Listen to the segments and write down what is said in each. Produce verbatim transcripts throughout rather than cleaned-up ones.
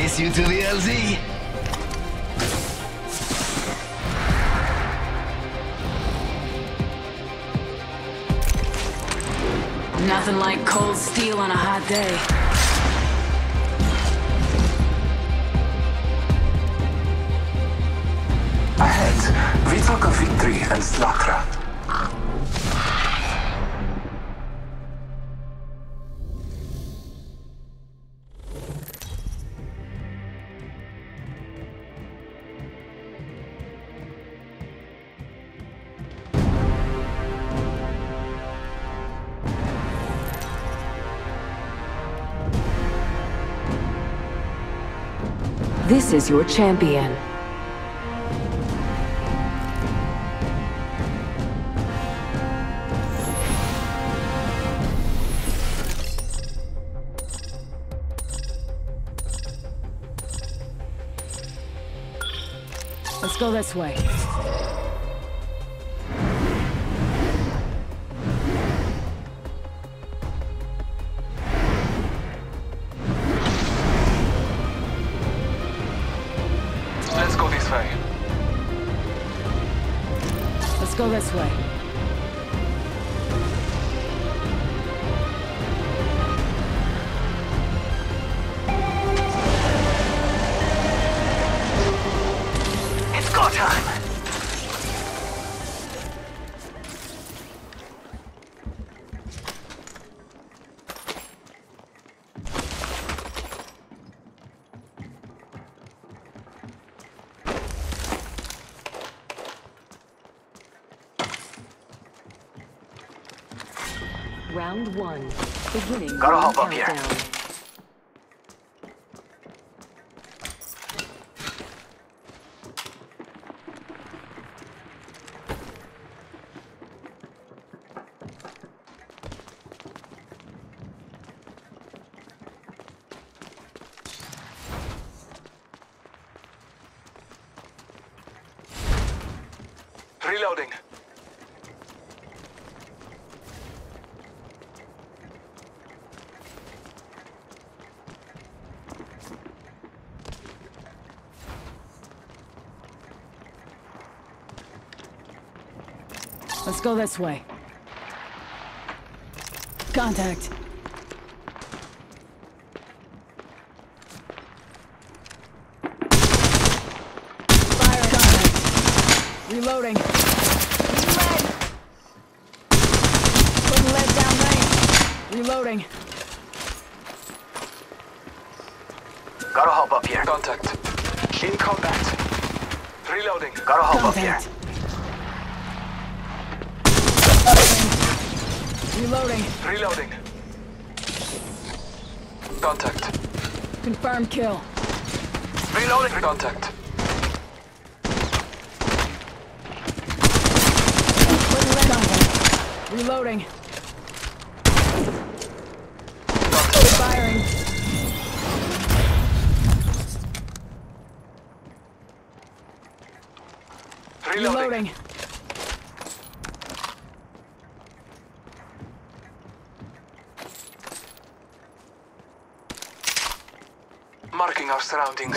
Miss you to the L Z. Nothing like cold steel on a hot day. Ahead, we talk of victory and slaughter. This is your champion. Let's go this way. Let's go this way. Let's go this way. It's go time! Round one. Beginning. Gotta hop up here. Countdown. Reloading. Let's go this way. Contact. Fire. Contact. Reloading. Lead. Putting lead down range. Reloading. Gotta hop up here. Contact. In combat. Reloading. Gotta hop up here. Contact. Reloading. Reloading. Contact. Confirm kill. Reloading. Contact. Putting lead on him. Reloading. Contact. Firing. Reloading. Reloading. Marking our surroundings.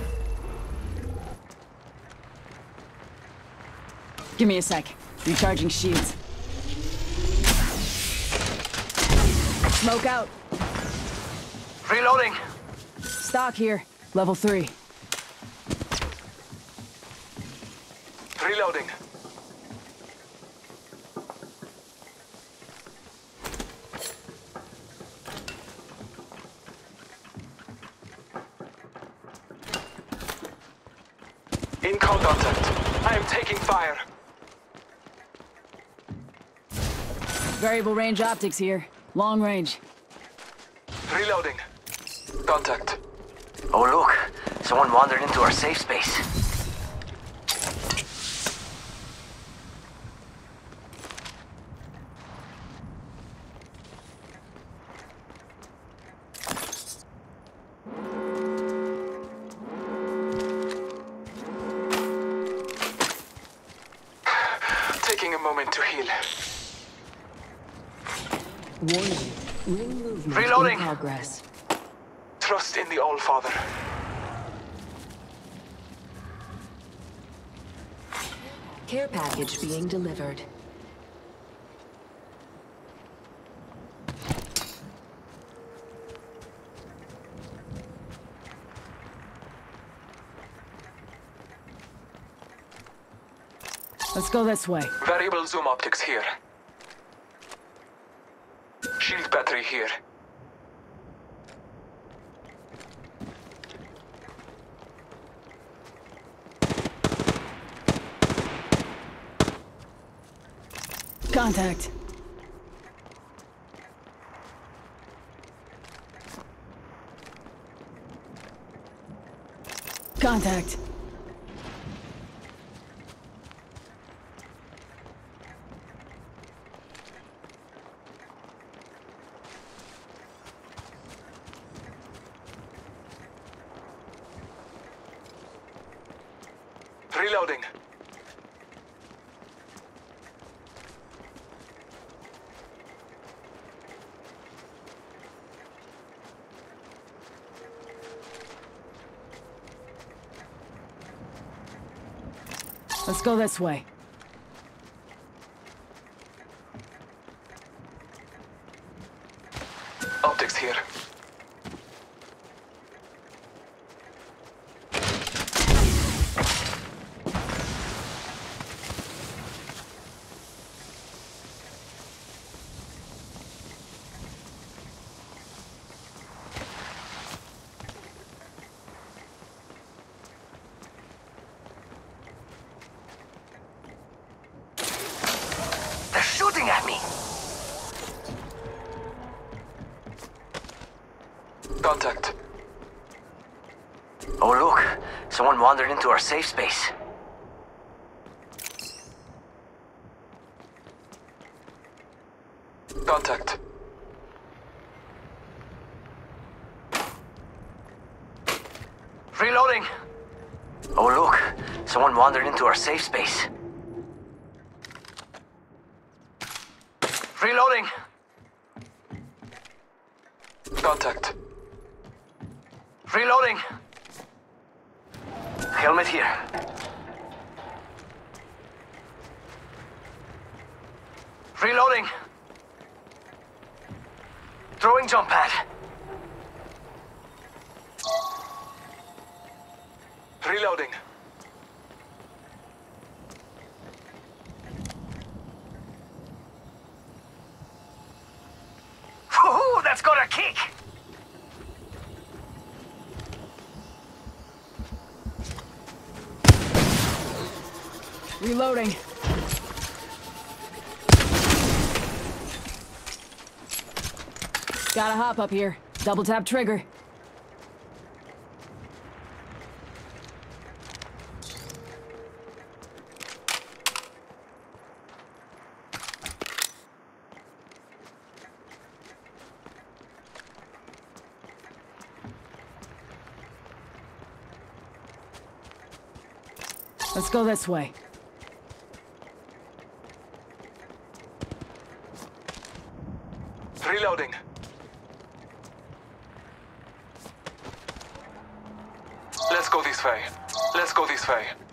Give me a sec. Recharging shields. Smoke out. Reloading. Stock here. Level three. Reloading. In contact. I am taking fire. Variable range optics here. Long range. Reloading. Contact. Oh look, someone wandered into our safe space. Taking a moment to heal. Warning. Ring movement Reloading. in progress. Trust in the All-Father. Care package being delivered. Let's go this way. Variable zoom optics here. Shield battery here. Contact. Contact. Reloading. Let's go this way. Optics here. They're shooting at me! Contact. Oh look, someone wandered into our safe space. Contact. Reloading! Oh look, someone wandered into our safe space. Reloading! Contact. Reloading! Helmet here. Reloading! Throwing jump pad. Reloading. Woohoo! That's got a kick! Reloading. Gotta hop up here. Double tap trigger. Let's go this way. Reloading. Let's go this way. Let's go this way.